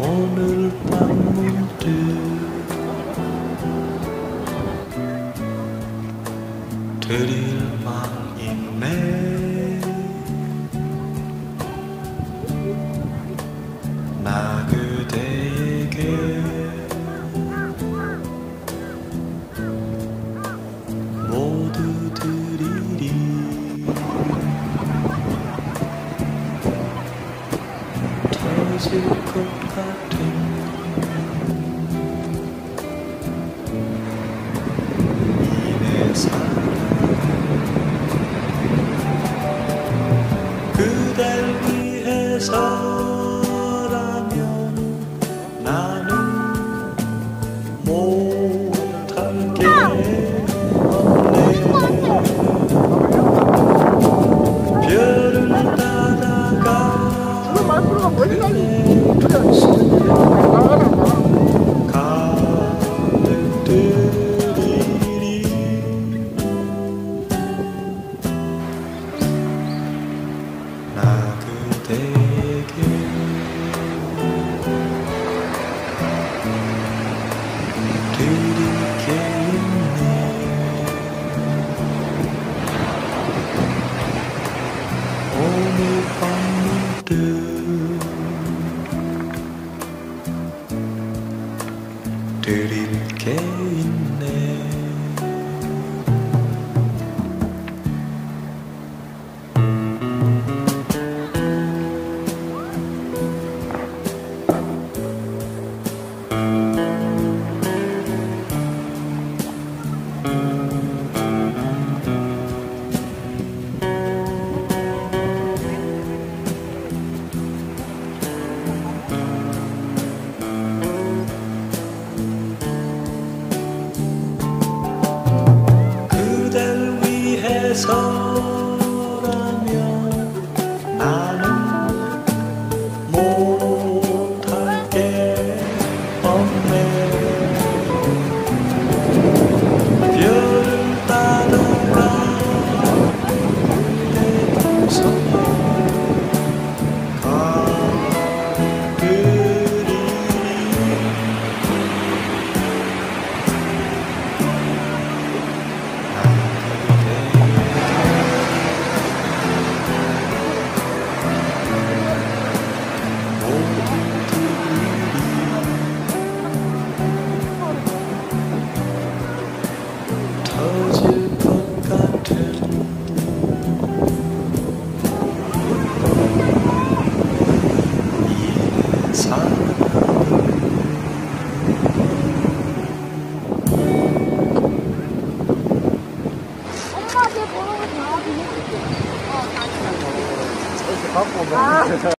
오늘 밤 문득 드릴 말 있네. 나 그대에게 모두 드리리. 터질 것 같은 이내 사랑, 그댈 위해서라면 나는 못할 게 없네. 별을 따라가 가득 드리리. 나 그대에게 드릴 게 있네. 오늘 밤 문득 드릴 게 있네. 서라면 나는 못할 게 없네. 별을 따라가 내 동선에 가들이. 터질 것 같은 이 사랑, 엄마 쟤 보러 가. 어, 다시.